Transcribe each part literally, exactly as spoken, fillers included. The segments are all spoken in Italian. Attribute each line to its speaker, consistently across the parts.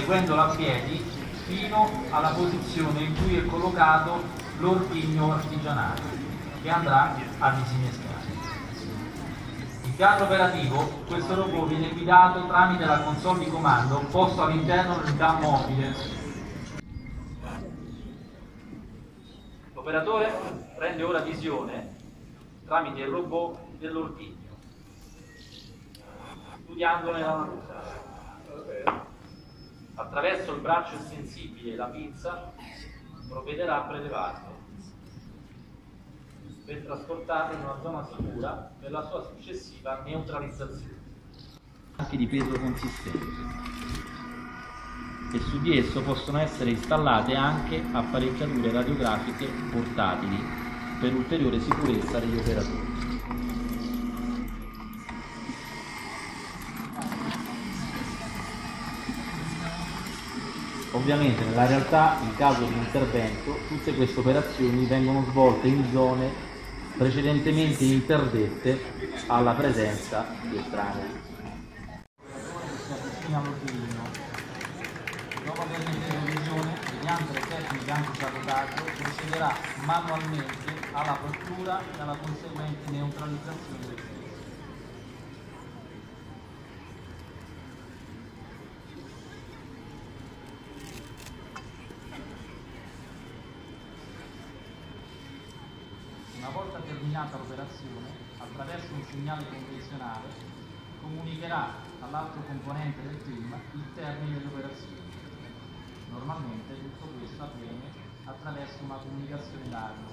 Speaker 1: seguendolo a piedi fino alla posizione in cui è collocato l'ordigno artigianale che andrà a disinnescare. In piano operativo questo robot viene guidato tramite la console di comando posto all'interno dell'unità mobile. L'operatore prende ora visione tramite il robot dell'ordigno, studiandone la natura. Attraverso il braccio estensibile e la pinza provvederà a prelevarlo per trasportarlo in una zona sicura per la sua successiva neutralizzazione. Anche di peso consistente, e su di esso possono essere installate anche apparecchiature radiografiche portatili per ulteriore sicurezza degli operatori. Ovviamente nella realtà, in caso di intervento, tutte queste operazioni vengono svolte in zone precedentemente interdette alla presenza di estranei. Si avvicina all'ordigno. Dopo aver preso visione mediante le tecniche antisabotaggio, procederà manualmente alla apertura e alla conseguente neutralizzazione del filo. Una volta terminata l'operazione, attraverso un segnale convenzionale, comunicherà all'altro componente del team il termine dell'operazione. Normalmente tutto questo avviene attraverso una comunicazione d'audio.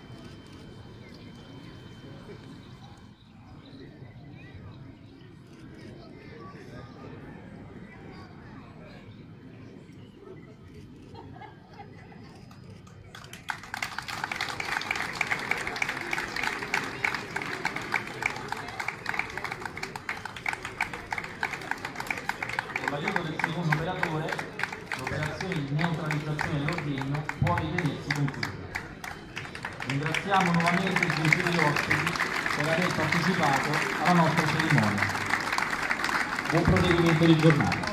Speaker 1: Con l'aiuto del secondo operatore, l'operazione di neutralizzazione dell'ordigno può ritenersi conclusa. Ringraziamo nuovamente i gentili ospiti per aver partecipato alla nostra cerimonia. Buon proseguimento di giornata.